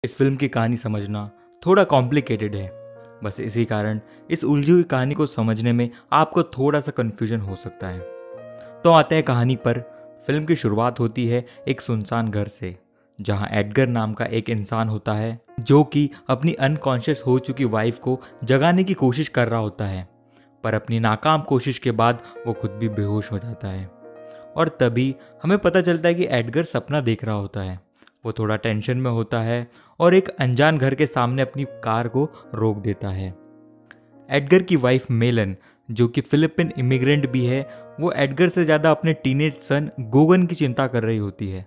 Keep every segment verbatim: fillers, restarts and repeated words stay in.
इस फिल्म की कहानी समझना थोड़ा कॉम्प्लिकेटेड है। बस इसी कारण इस उलझी हुई कहानी को समझने में आपको थोड़ा सा कन्फ्यूजन हो सकता है। तो आते हैं कहानी पर। फिल्म की शुरुआत होती है एक सुनसान घर से, जहां एडगर नाम का एक इंसान होता है जो कि अपनी अनकॉन्शियस हो चुकी वाइफ को जगाने की कोशिश कर रहा होता है, पर अपनी नाकाम कोशिश के बाद वो खुद भी बेहोश हो जाता है। और तभी हमें पता चलता है कि एडगर सपना देख रहा होता है। वो थोड़ा टेंशन में होता है और एक अनजान घर के सामने अपनी कार को रोक देता है। एडगर की वाइफ मेलन, जो कि फिलिपिन इमिग्रेंट भी है, वो एडगर से ज़्यादा अपने टीनेज सन गोगन की चिंता कर रही होती है।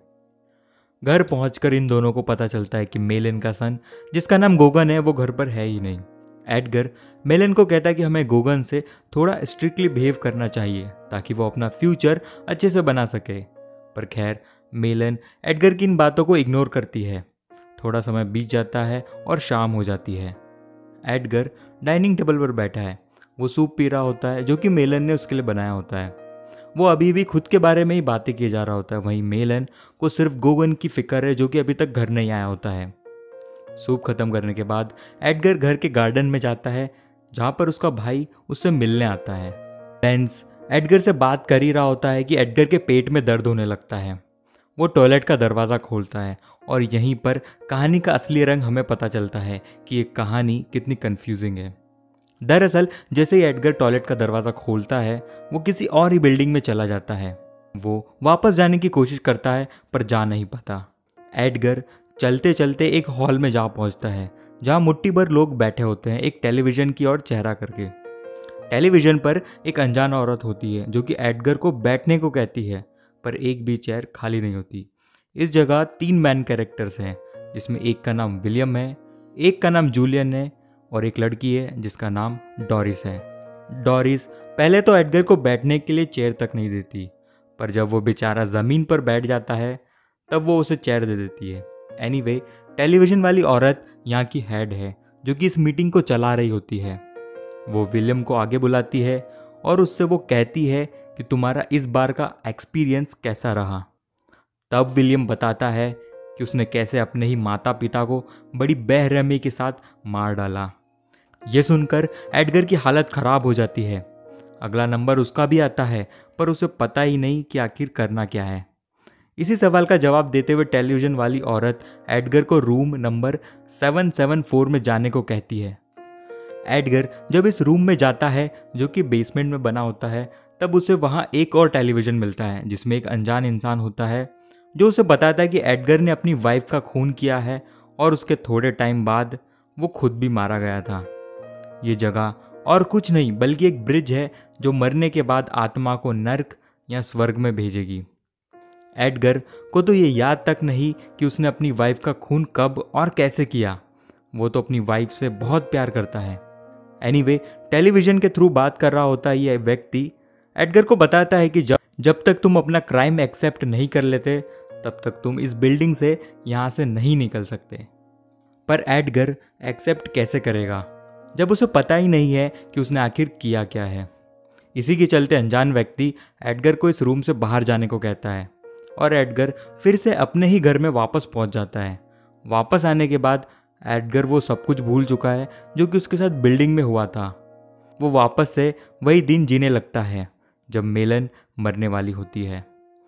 घर पहुंचकर इन दोनों को पता चलता है कि मेलन का सन, जिसका नाम गोगन है, वो घर पर है ही नहीं। एडगर मेलन को कहता है कि हमें गोगन से थोड़ा स्ट्रिक्टली बिहेव करना चाहिए ताकि वो अपना फ्यूचर अच्छे से बना सके। पर खैर, मेलन एडगर की इन बातों को इग्नोर करती है। थोड़ा समय बीत जाता है और शाम हो जाती है। एडगर डाइनिंग टेबल पर बैठा है। वो सूप पी रहा होता है जो कि मेलन ने उसके लिए बनाया होता है। वो अभी भी खुद के बारे में ही बातें किए जा रहा होता है। वहीं मेलन को सिर्फ गोगन की फिक्र है जो कि अभी तक घर नहीं आया होता है। सूप खत्म करने के बाद एडगर घर के गार्डन में जाता है, जहाँ पर उसका भाई उससे मिलने आता है। लेंस एडगर से बात कर ही रहा होता है कि एडगर के पेट में दर्द होने लगता है। वो टॉयलेट का दरवाज़ा खोलता है और यहीं पर कहानी का असली रंग हमें पता चलता है कि ये कहानी कितनी कंफ्यूजिंग है। दरअसल जैसे ही एडगर टॉयलेट का दरवाज़ा खोलता है, वो किसी और ही बिल्डिंग में चला जाता है। वो वापस जाने की कोशिश करता है पर जा नहीं पाता। एडगर चलते चलते एक हॉल में जा पहुंचता है, जहां मुट्ठी भर लोग बैठे होते हैं एक टेलीविज़न की ओर चेहरा करके। टेलीविज़न पर एक अनजान औरत होती है जो कि एडगर को बैठने को कहती है, पर एक भी चेयर खाली नहीं होती। इस जगह तीन मैन कैरेक्टर्स हैं, जिसमें एक का नाम विलियम है, एक का नाम जूलियन है और एक लड़की है जिसका नाम डोरिस है। डोरिस पहले तो एडगर को बैठने के लिए चेयर तक नहीं देती, पर जब वो बेचारा ज़मीन पर बैठ जाता है तब वो उसे चेयर दे देती है। एनीवे, टेलीविज़न वाली औरत यहाँ की हेड है जो कि इस मीटिंग को चला रही होती है। वो विलियम को आगे बुलाती है और उससे वो कहती है कि तुम्हारा इस बार का एक्सपीरियंस कैसा रहा। तब विलियम बताता है कि उसने कैसे अपने ही माता पिता को बड़ी बेरहमी के साथ मार डाला। यह सुनकर एडगर की हालत खराब हो जाती है। अगला नंबर उसका भी आता है, पर उसे पता ही नहीं कि आखिर करना क्या है। इसी सवाल का जवाब देते हुए टेलीविज़न वाली औरत एडगर को room number seven seven four में जाने को कहती है। एडगर जब इस रूम में जाता है जो कि बेसमेंट में बना होता है, तब उसे वहाँ एक और टेलीविज़न मिलता है जिसमें एक अनजान इंसान होता है जो उसे बताता है कि एडगर ने अपनी वाइफ का खून किया है और उसके थोड़े टाइम बाद वो खुद भी मारा गया था। ये जगह और कुछ नहीं बल्कि एक ब्रिज है जो मरने के बाद आत्मा को नर्क या स्वर्ग में भेजेगी। एडगर को तो ये याद तक नहीं कि उसने अपनी वाइफ का खून कब और कैसे किया। वो तो अपनी वाइफ से बहुत प्यार करता है। एनीवे, टेलीविज़न के थ्रू बात कर रहा होता है यह व्यक्ति एडगर को बताता है कि जब जब तक तुम अपना क्राइम एक्सेप्ट नहीं कर लेते तब तक तुम इस बिल्डिंग से यहाँ से नहीं निकल सकते। पर एडगर एक्सेप्ट कैसे करेगा जब उसे पता ही नहीं है कि उसने आखिर किया क्या है। इसी के चलते अनजान व्यक्ति एडगर को इस रूम से बाहर जाने को कहता है और एडगर फिर से अपने ही घर में वापस पहुंच जाता है। वापस आने के बाद एडगर वो सब कुछ भूल चुका है जो कि उसके साथ बिल्डिंग में हुआ था। वो वापस से वही दिन जीने लगता है जब मेलन मरने वाली होती है।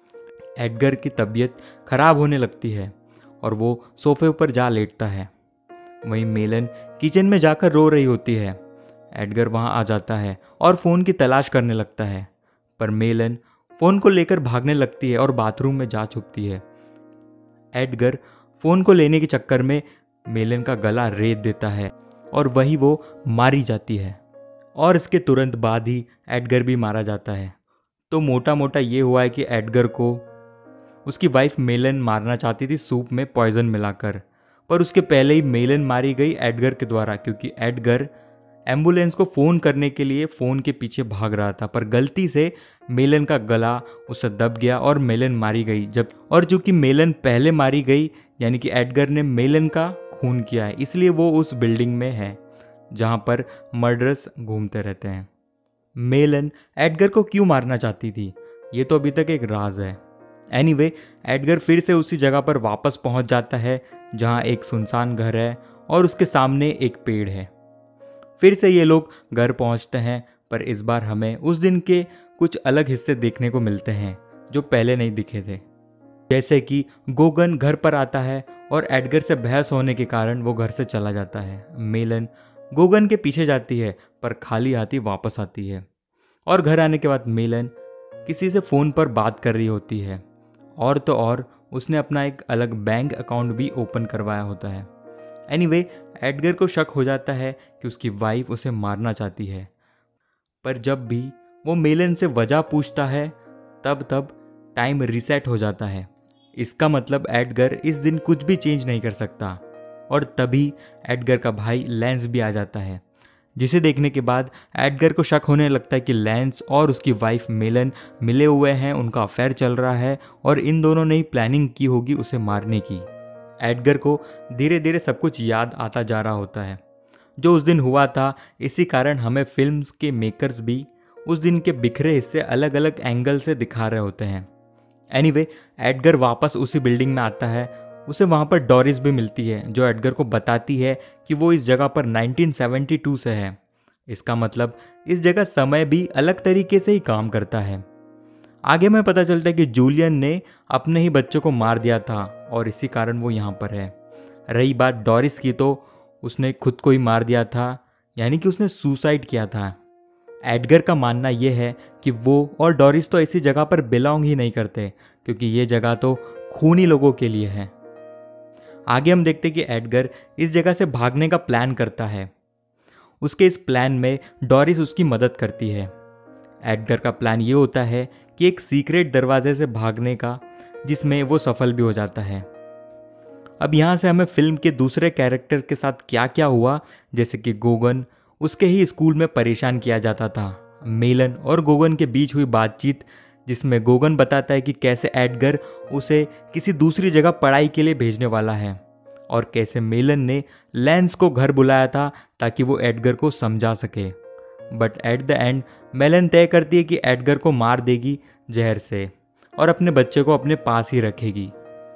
एडगर की तबीयत खराब होने लगती है और वो सोफे पर जा लेटता है। वहीं मेलन किचन में जाकर रो रही होती है। एडगर वहां आ जाता है और फ़ोन की तलाश करने लगता है, पर मेलन फ़ोन को लेकर भागने लगती है और बाथरूम में जा छुपती है। एडगर फ़ोन को लेने के चक्कर में मेलन का गला रेत देता है और वहीं वो मारी जाती है और इसके तुरंत बाद ही एडगर भी मारा जाता है। तो मोटा मोटा ये हुआ है कि एडगर को उसकी वाइफ मेलन मारना चाहती थी सूप में पॉइजन मिलाकर, पर उसके पहले ही मेलन मारी गई एडगर के द्वारा, क्योंकि एडगर एम्बुलेंस को फ़ोन करने के लिए फ़ोन के पीछे भाग रहा था, पर गलती से मेलन का गला उससे दब गया और मेलन मारी गई। जब और चूंकि मेलन पहले मारी गई, यानी कि एडगर ने मेलन का खून किया है, इसलिए वो उस बिल्डिंग में है जहाँ पर मर्डरर्स घूमते रहते हैं। मेलन एडगर को क्यों मारना चाहती थी ये तो अभी तक एक राज है। एनीवे एडगर फिर से उसी जगह पर वापस पहुंच जाता है जहां एक सुनसान घर है और उसके सामने एक पेड़ है। फिर से ये लोग घर पहुंचते हैं, पर इस बार हमें उस दिन के कुछ अलग हिस्से देखने को मिलते हैं जो पहले नहीं दिखे थे। जैसे कि गोगन घर पर आता है और एडगर से बहस होने के कारण वो घर से चला जाता है। मेलन गोगन के पीछे जाती है पर खाली हाथी वापस आती है और घर आने के बाद मेलन किसी से फ़ोन पर बात कर रही होती है, और तो और उसने अपना एक अलग बैंक अकाउंट भी ओपन करवाया होता है। एनीवे एडगर को शक हो जाता है कि उसकी वाइफ उसे मारना चाहती है, पर जब भी वो मेलन से वजह पूछता है तब तब टाइम रीसेट हो जाता है। इसका मतलब एडगर इस दिन कुछ भी चेंज नहीं कर सकता, और तभी एडगर का भाई लैंस भी आ जाता है, जिसे देखने के बाद एडगर को शक होने लगता है कि लैंस और उसकी वाइफ मेलन मिले हुए हैं, उनका अफेयर चल रहा है और इन दोनों ने ही प्लानिंग की होगी उसे मारने की। एडगर को धीरे धीरे सब कुछ याद आता जा रहा होता है जो उस दिन हुआ था। इसी कारण हमें फिल्म्स के मेकर्स भी उस दिन के बिखरे हिस्से अलग अलग एंगल से दिखा रहे होते हैं। एनीवे एडगर वापस उसी बिल्डिंग में आता है। उसे वहाँ पर डोरिस भी मिलती है जो एडगर को बताती है कि वो इस जगह पर नाइनटीन सेवेंटी टू से है। इसका मतलब इस जगह समय भी अलग तरीके से ही काम करता है। आगे हमें पता चलता है कि जूलियन ने अपने ही बच्चों को मार दिया था और इसी कारण वो यहाँ पर है। रही बात डोरिस की, तो उसने खुद को ही मार दिया था, यानी कि उसने सुसाइड किया था। एडगर का मानना यह है कि वो और डोरिस तो ऐसी जगह पर बिलोंग ही नहीं करते, क्योंकि ये जगह तो खूनी लोगों के लिए है। आगे हम देखते कि एडगर इस जगह से भागने का प्लान करता है। उसके इस प्लान में डोरिस उसकी मदद करती है। एडगर का प्लान ये होता है कि एक सीक्रेट दरवाजे से भागने का, जिसमें वो सफल भी हो जाता है। अब यहाँ से हमें फिल्म के दूसरे कैरेक्टर के साथ क्या क्या हुआ, जैसे कि गोगन उसके ही स्कूल में परेशान किया जाता था, मेलन और गोगन के बीच हुई बातचीत जिसमें गोगन बताता है कि कैसे एडगर उसे किसी दूसरी जगह पढ़ाई के लिए भेजने वाला है, और कैसे मेलन ने लैंस को घर बुलाया था ताकि वो एडगर को समझा सके। बट एट द एंड मेलन तय करती है कि एडगर को मार देगी जहर से और अपने बच्चे को अपने पास ही रखेगी।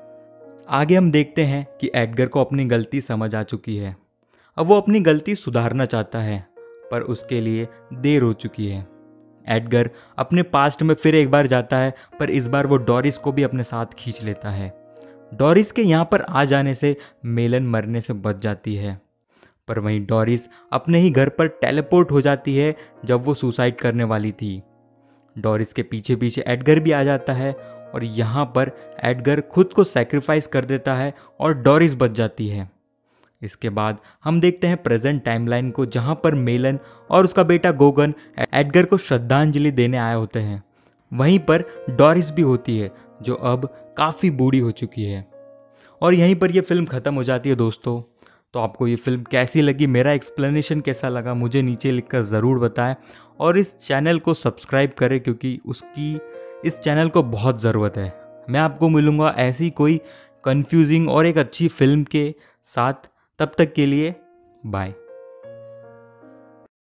आगे हम देखते हैं कि एडगर को अपनी गलती समझ आ चुकी है। अब वो अपनी गलती सुधारना चाहता है, पर उसके लिए देर हो चुकी है। एडगर अपने पास्ट में फिर एक बार जाता है, पर इस बार वो डोरिस को भी अपने साथ खींच लेता है। डोरिस के यहाँ पर आ जाने से मेलन मरने से बच जाती है, पर वहीं डोरिस अपने ही घर पर टेलीपोर्ट हो जाती है जब वो सुसाइड करने वाली थी। डोरिस के पीछे पीछे एडगर भी आ जाता है और यहाँ पर एडगर खुद को सैक्रिफाइस कर देता है और डोरिस बच जाती है। इसके बाद हम देखते हैं प्रेजेंट टाइमलाइन को, जहाँ पर मेलन और उसका बेटा गोगन एडगर को श्रद्धांजलि देने आए होते हैं। वहीं पर डोरिस भी होती है जो अब काफ़ी बूढ़ी हो चुकी है। और यहीं पर यह फिल्म ख़त्म हो जाती है दोस्तों। तो आपको ये फिल्म कैसी लगी, मेरा एक्सप्लेनेशन कैसा लगा, मुझे नीचे लिखकर ज़रूर बताएं, और इस चैनल को सब्सक्राइब करें क्योंकि उसकी इस चैनल को बहुत ज़रूरत है। मैं आपको मिलूँगा ऐसी कोई कंफ्यूजिंग और एक अच्छी फिल्म के साथ। तब तक के लिए बाय।